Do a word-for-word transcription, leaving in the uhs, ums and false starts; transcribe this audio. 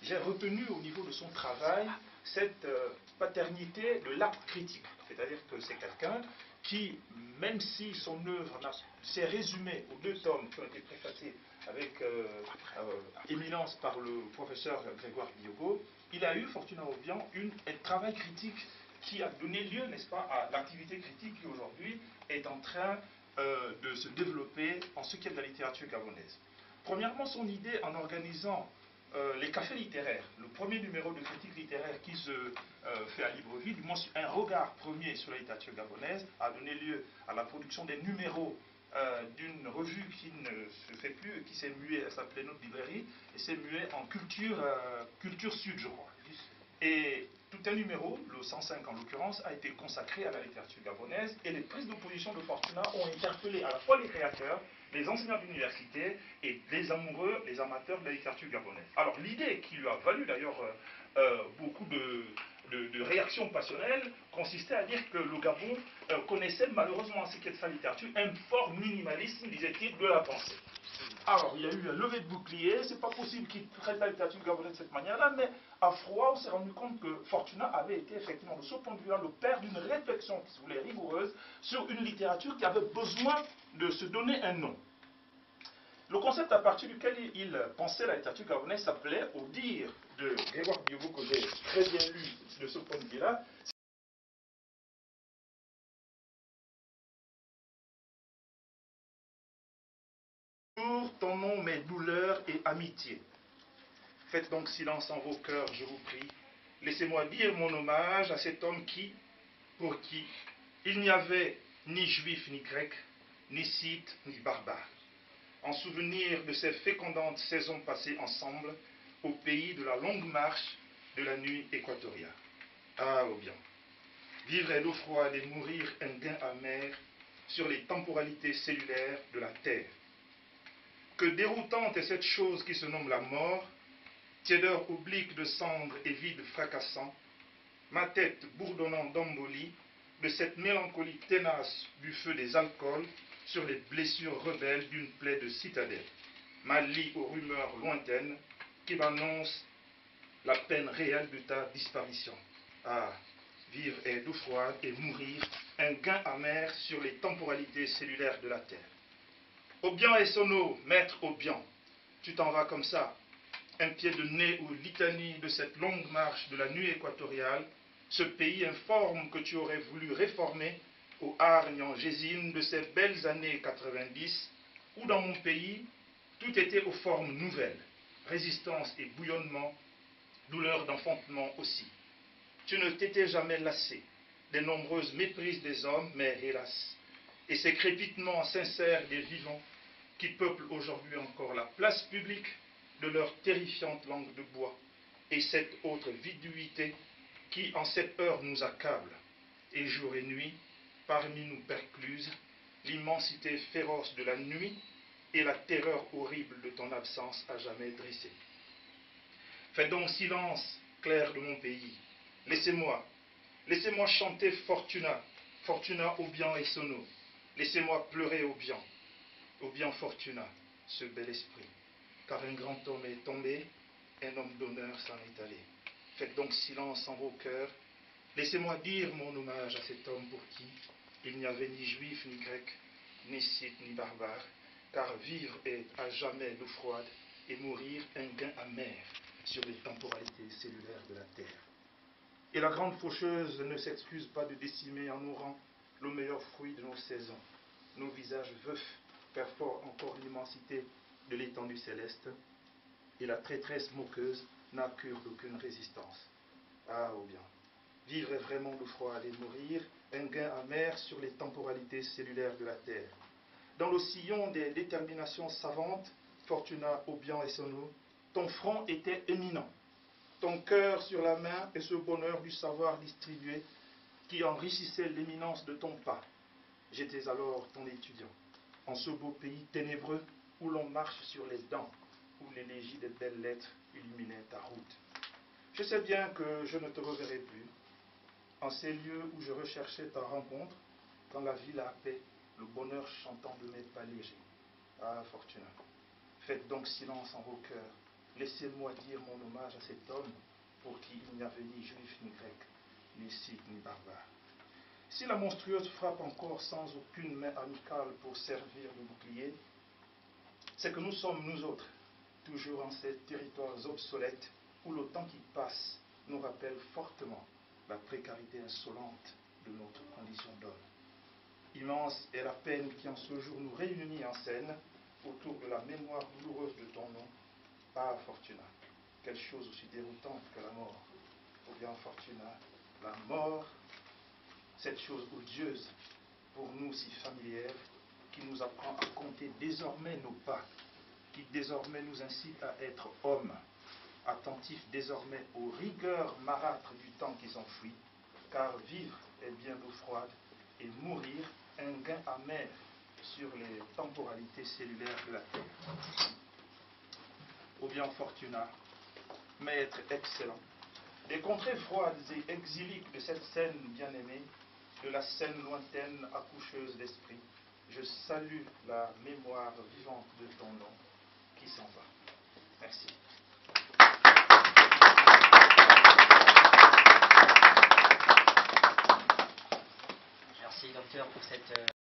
j'ai retenu au niveau de son travail cette euh, paternité de l'acte critique. C'est-à-dire que c'est quelqu'un qui, même si son œuvre s'est résumée aux deux tomes qui ont été préfacés avec euh, euh, éminence par le professeur Grégoire Biyogo, il a eu, Fortuna Obiang, une, un travail critique qui a donné lieu, n'est-ce pas, à l'activité critique qui aujourd'hui est en train euh, de se développer en ce qui est de la littérature gabonaise. Premièrement, son idée en organisant euh, les cafés littéraires, le premier numéro de critique littéraire qui se euh, fait à Libreville, du moins un regard premier sur la littérature gabonaise, a donné lieu à la production des numéros euh, d'une revue qui ne se fait plus, qui s'est muée, elle s'appelait Notre Librairie, et s'est muée en culture, euh, culture sud, je crois. Et tout un numéro, le cent cinq en l'occurrence, a été consacré à la littérature gabonaise, et les prises de position de Fortuna ont interpellé à la fois les créateurs, les enseignants d'université et les amoureux, les amateurs de la littérature gabonaise. Alors l'idée qui lui a valu d'ailleurs euh, euh, beaucoup de, de, de réactions passionnelles consistait à dire que le Gabon euh, connaissait malheureusement en ce qui est de sa littérature un fort minimalisme, disait-il, de la pensée. Alors, il y a eu un lever de bouclier, c'est pas possible qu'il traite la littérature gabonaise de cette manière-là, mais à froid, on s'est rendu compte que Fortuna avait été effectivement, de ce point de vue-là, le père d'une réflexion, qui se voulait rigoureuse, sur une littérature qui avait besoin de se donner un nom. Le concept à partir duquel il pensait la littérature gabonaise s'appelait, au dire de Grégoire Biyogo, que j'ai très bien lu de ce point de vue-là, ton nom, mes douleurs et amitié. Faites donc silence en vos cœurs, je vous prie. Laissez-moi dire mon hommage à cet homme qui, pour qui, il n'y avait ni juif ni grec, ni scythe ni barbare. En souvenir de ces fécondantes saisons passées ensemble au pays de la longue marche de la nuit équatoriale. Ah, Obiang, vivre est l'eau froide et mourir un gain amer sur les temporalités cellulaires de la terre. Que déroutante est cette chose qui se nomme la mort, tiédeur oblique de cendres et vide fracassant, ma tête bourdonnant d'embolie, de cette mélancolie ténace du feu des alcools sur les blessures rebelles d'une plaie de citadelle, ma lie aux rumeurs lointaines qui m'annoncent la peine réelle de ta disparition. Ah, vivre est d'eau froide et mourir, un gain amer sur les temporalités cellulaires de la terre. Obiang et Sono, maître Obiang, tu t'en vas comme ça, un pied de nez aux litanies de cette longue marche de la nuit équatoriale, ce pays informe que tu aurais voulu réformer au hargne en gésine de ces belles années quatre-vingt-dix, où dans mon pays, tout était aux formes nouvelles, résistance et bouillonnement, douleur d'enfantement aussi. Tu ne t'étais jamais lassé des nombreuses méprises des hommes, mais hélas, et ces crépitements sincères des vivants qui peuplent aujourd'hui encore la place publique de leur terrifiante langue de bois, et cette autre viduité qui en cette heure nous accable, et jour et nuit, parmi nous percluse, l'immensité féroce de la nuit et la terreur horrible de ton absence à jamais dressée. Fais donc silence, clair de mon pays, laissez-moi, laissez-moi chanter Fortuna, Fortuna Obiang et Sono, laissez-moi pleurer Obiang, Obiang Fortuna, ce bel esprit, car un grand homme est tombé, un homme d'honneur s'en est allé. Faites donc silence en vos cœurs, laissez-moi dire mon hommage à cet homme pour qui il n'y avait ni juif, ni grec, ni scythe, ni barbare, car vivre est à jamais l'eau froide et mourir un gain amer sur les temporalités cellulaires de la terre. Et la grande faucheuse ne s'excuse pas de décimer en nos rangs le meilleur fruit de nos saisons. Nos visages veufs perforent encore l'immensité de l'étendue céleste, et la traîtresse moqueuse n'a cure d'aucune résistance. Ah, Obiang, vivre est vraiment l'eau froide et mourir, un gain amer sur les temporalités cellulaires de la terre. Dans le sillon des déterminations savantes, Fortuna, Obiang et Sono, ton front était éminent, ton cœur sur la main et ce bonheur du savoir distribué qui enrichissait l'éminence de ton pas. J'étais alors ton étudiant, en ce beau pays ténébreux où l'on marche sur les dents, où l'élégie des belles lettres illuminait ta route. Je sais bien que je ne te reverrai plus, en ces lieux où je recherchais ta rencontre, quand la vie la paix, le bonheur chantant de mes pas légers. Ah, Fortuna, faites donc silence en vos cœurs, laissez-moi dire mon hommage à cet homme pour qui il n'y avait ni juif ni grec, ni scythe ni barbare. Si la monstrueuse frappe encore sans aucune main amicale pour servir de bouclier, c'est que nous sommes, nous autres, toujours en ces territoires obsolètes où le temps qui passe nous rappelle fortement la précarité insolente de notre condition d'homme. Immense est la peine qui en ce jour nous réunit en scène autour de la mémoire douloureuse de ton nom. Ah, Fortuna, quelle chose aussi déroutante que la mort. Ou bien, Fortuna, la mort, cette chose odieuse, pour nous si familière, qui nous apprend à compter désormais nos pas, qui désormais nous incite à être hommes, attentifs désormais aux rigueurs marâtres du temps qui s'enfuit, car vivre est bien l'eau froide et mourir un gain amer sur les temporalités cellulaires de la terre. Ô bien Fortuna, maître excellent, des contrées froides et exiliques de cette scène bien-aimée, de la scène lointaine accoucheuse d'esprit, je salue la mémoire vivante de ton nom qui s'en va. Merci. Merci docteur pour cette